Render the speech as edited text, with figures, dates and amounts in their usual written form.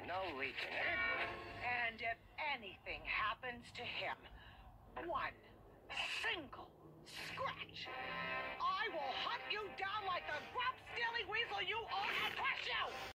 no leaking, eh? And if anything happens to him, one single scratch, I will hunt you down like the grub-stealing weasel you are and crush you!